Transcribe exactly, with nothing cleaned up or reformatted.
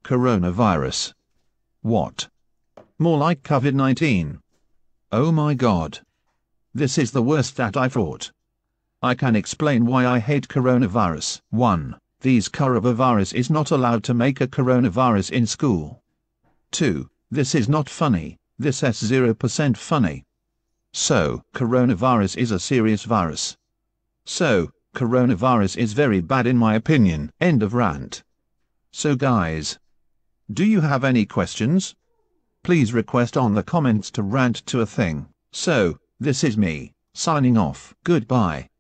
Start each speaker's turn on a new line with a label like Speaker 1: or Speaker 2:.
Speaker 1: Coronavirus. What? More like COVID nineteen. Oh my god. This is the worst that I thought. I can explain why I hate coronavirus. one. These coronavirus is not allowed to make a coronavirus in school. two. This is not funny. This is zero percent funny. So, coronavirus is a serious virus. So, coronavirus is very bad in my opinion. End of rant. So guys, do you have any questions? Please request on the comments to rant to a thing. So, this is me, signing off. Goodbye.